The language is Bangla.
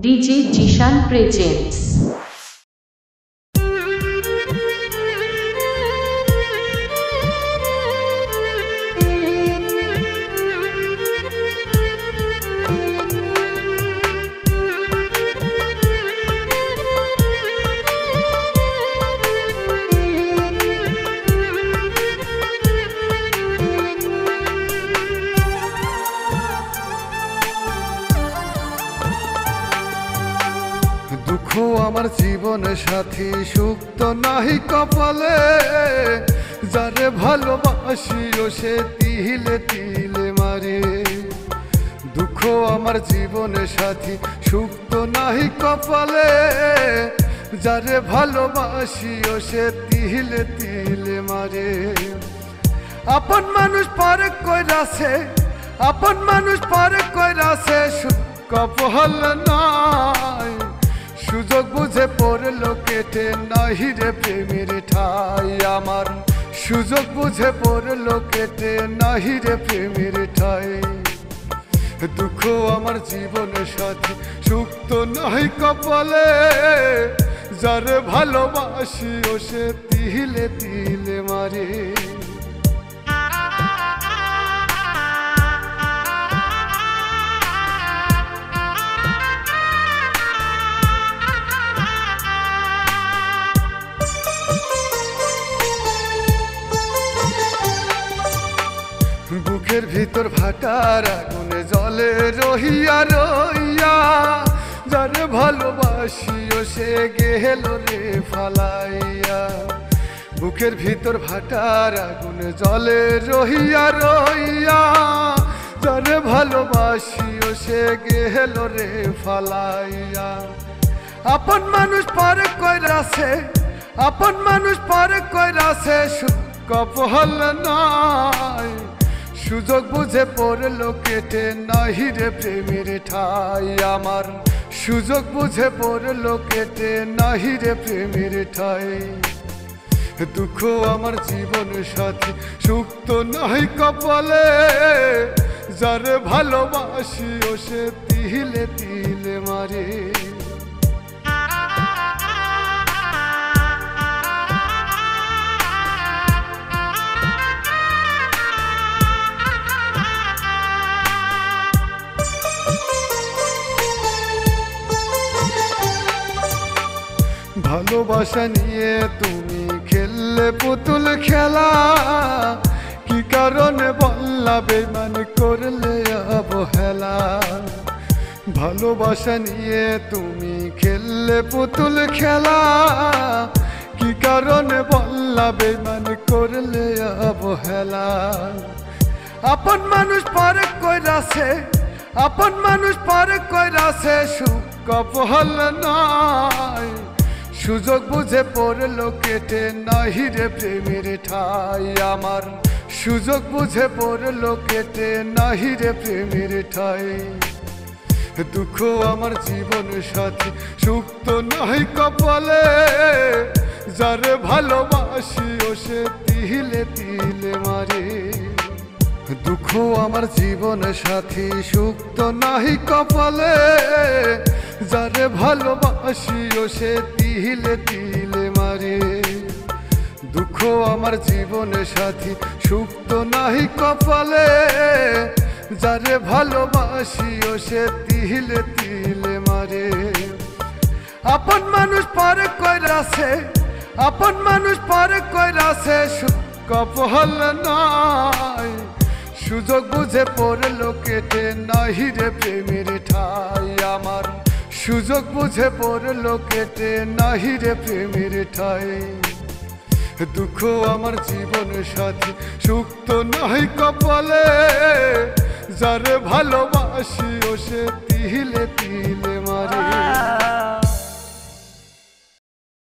DJ Jishan presents. দুঃখ আমার জীবনের সাথী, সুখ তো নাহি কপালে, যারে ভালোবাসিও সে তিলে তিলে মারে। দুঃখ আমার জীবনের সাথী, সুখ তো নাহি কপালে, যারে ভালোবাসিও সে তিলে তিলে মারে। আপন মানুষ পারে কইরাছে, আপন মানুষ পারে কইরাছে, সুখ কপাল নাই। সুযোগ বুঝে পড়লো কেটে নাহি রে প্রেমের ঠাই আমার, সুযোগ বুঝে পড়লো কেটে নাহি রে প্রেমের ঠাই। দুঃখ আমার জীবনের সাথী, সুখ তো নাহি কপালে, যারে ভালোবাসিও সে তিলে তিলে মারে। বুকের ভিতর ভাটার আগুনে জলে রহিয়া রইয়া, যারে ভালোবাসিও সে গেল রে ফালাইয়া। বুকের ভিতর ভাটার আগুনে জলে রহিয়া রইয়া, যারে ভালোবাসিও সে গেল রে ফালাইয়া। আপন মানুষ পারে কইরাছে, আপন মানুষ পারে কইরাছে, সুখ কপাল নাই। সুযোগ বুঝে পড়লো কেটে নাহি রে প্রেমের ঠাই আমার, সুযোগ বুঝে পড়লো কেটে নাহি রে প্রেমের ঠাই। দুঃখ আমার জীবনের সাথী, সুখ তো নাহি কপালে, যারে ভালোবাসিও সে তিলে তিলে মারে। ভালোবাসা নিয়ে তুমি খেললে পুতুল খেলা, কি কারণে বললা বেঈমান করলে অবহেলা। ভালোবাসা নিয়ে তুমি খেললে পুতুল খেলা, কি কারণে বললা বেঈমান করলে অবহেলা। আপন মানুষ পারে কইরাছে, আপন মানুষ পারে কইরাছে, সুখ কপাল নাই। সুযোগ বুঝে পড়লো কেটে নাহি রে প্রেমের ঠাই আমার, সুযোগ বুঝে পড়লো কেটে নাহি রে প্রেমের ঠাই। দুঃখ আমার জীবনের সাথী, সুখ তো নাহি কপালে, যারে ভালোবাসিও সে তিলে তিলে মারে। দুঃখ আমার জীবনের সাথী, সুখ তো নাহি কপালে, যারে ভালোবাসিও সে তিলে তিলে মারে। দুঃখ আমার জীবনের সাথী, সুখ তো নাহি কপালে, যারে ভালোবাসিও সে তিলে তিলে মারে। আপন মানুষ পারে কইরাছে, আপন মানুষ পারে কইরাছে, সুখ কপাল নাই। সুযোগ বুঝে পড়লো কেটে নাহি রে প্রেমের ঠাই আমার, সুযোগ বুঝে পড়লো কেটে নাহি রে প্রেমের ঠাই। দুঃখ আমার জীবনের সাথী, সুখ তো নাহি কপালে, যারে ভালোবাসিও সে তিলে তিলে মারে।